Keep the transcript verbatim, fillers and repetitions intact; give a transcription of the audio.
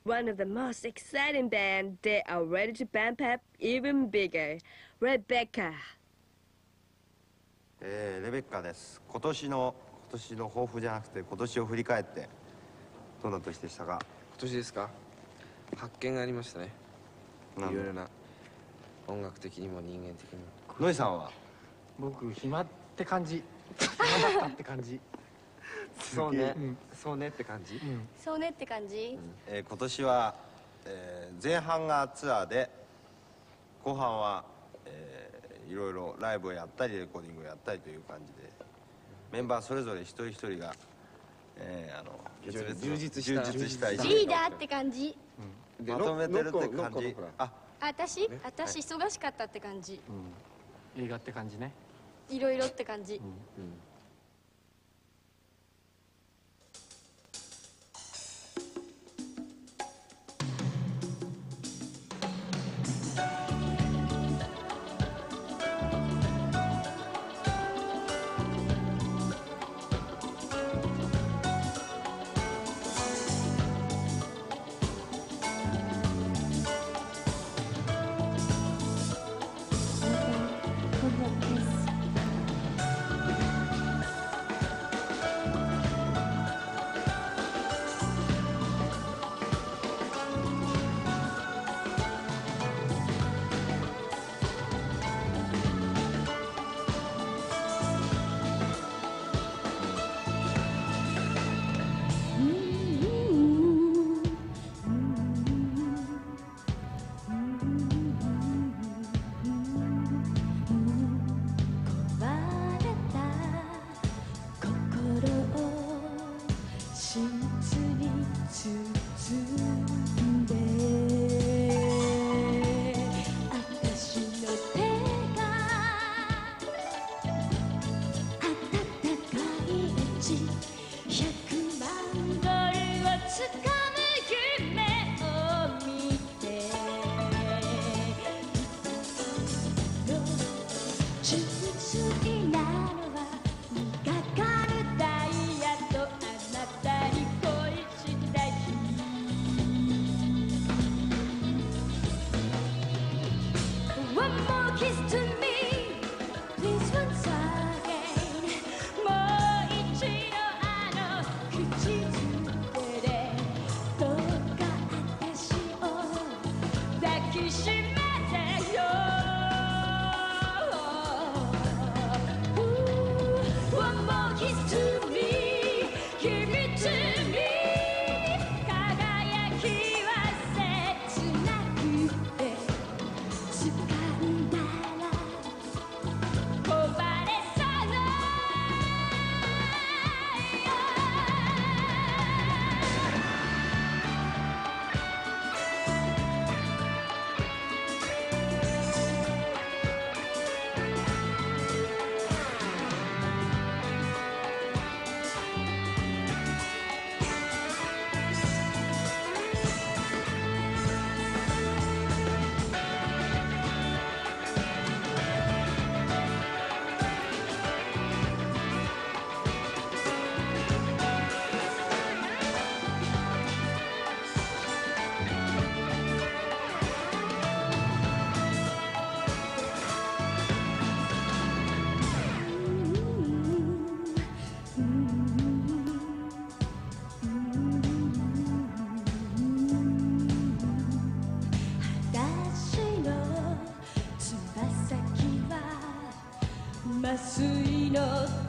One of the most exciting bands, they are ready to bump up even bigger. Rebecca. えー、レベッカです。今年の今年の抱負じゃなくて今年を振り返ってどんな年でしたか？ 今年ですか？発見がありましたね。いろいろな音楽的にも人間的にも。 ノイさんは？ 僕暇って感じ。暇だったって感じ。 そうね、うん、そうねって感じ、うん、 そうねって感じ、 うん、えー、今年は、えー、前半がツアーで後半は、えー、いろいろライブをやったりレコーディングをやったりという感じでメンバーそれぞれ一人一人が、えー、あの別々充実した充実したリーダーって感じ、 うん、まとめてるって感じ。 あ、私私忙しかったって感じ、 うん、映画って感じね。 いろいろって感じ、うんうん麻酔の